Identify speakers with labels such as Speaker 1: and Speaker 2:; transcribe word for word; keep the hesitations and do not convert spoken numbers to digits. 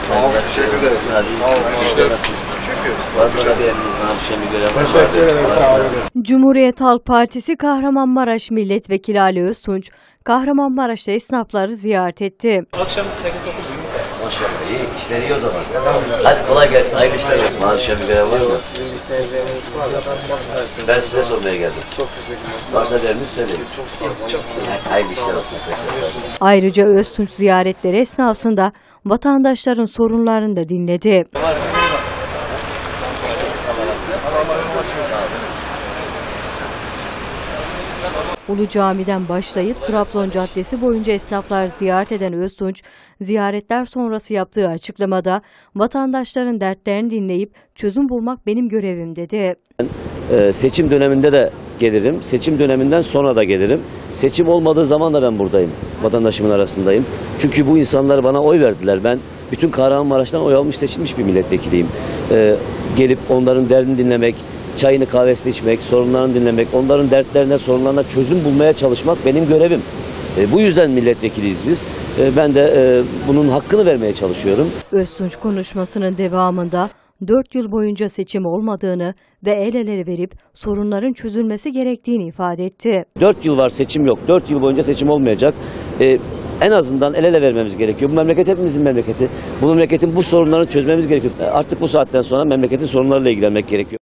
Speaker 1: Sağ olun. Teşekkür ederim.
Speaker 2: Cumhuriyet Halk Partisi Kahramanmaraş Milletvekili Ali Öztunç, Kahramanmaraş'ta esnafları ziyaret etti.
Speaker 3: Akşam sekiz dokuz gün.
Speaker 1: Maşallah iyi, işler iyi o zaman. Hadi kolay gelsin, hayırlı işler olsun. Bana düşen bir görev var mı?
Speaker 3: Sizin isteyeceğiniz var ya ben baksarsın.
Speaker 1: Ben size sormaya geldim.
Speaker 3: Çok teşekkürler.
Speaker 1: Varsa vermiş söyleyin.
Speaker 3: Çok sağ olun. Çok sağ olun.
Speaker 1: Hayırlı işler olsun.
Speaker 2: Ayrıca Öztunç ziyaretleri esnasında vatandaşların sorunlarını da dinledi. Ulu Cami'den başlayıp Trabzon Caddesi boyunca esnaflar ziyaret eden Öztunç, ziyaretler sonrası yaptığı açıklamada vatandaşların dertlerini dinleyip çözüm bulmak benim görevim dedi.
Speaker 1: Ee, seçim döneminde de gelirim, seçim döneminden sonra da gelirim. Seçim olmadığı zaman da ben buradayım, vatandaşımın arasındayım. Çünkü bu insanlar bana oy verdiler. Ben bütün Kahramanmaraş'tan oy almış seçilmiş bir milletvekiliyim. Ee, gelip onların derdini dinlemek, çayını kahvesini içmek, sorunlarını dinlemek, onların dertlerine, sorunlarına çözüm bulmaya çalışmak benim görevim. E, bu yüzden milletvekiliyiz biz. E, ben de e, bunun hakkını vermeye çalışıyorum.
Speaker 2: Öztunç konuşmasının devamında dört yıl boyunca seçim olmadığını ve el ele verip sorunların çözülmesi gerektiğini ifade etti.
Speaker 1: Dört yıl var seçim yok. Dört yıl boyunca seçim olmayacak. E, en azından el ele vermemiz gerekiyor. Bu memleket hepimizin memleketi. Bu memleketin bu sorunlarını çözmemiz gerekiyor. E, artık bu saatten sonra memleketin sorunlarıyla ilgilenmek gerekiyor.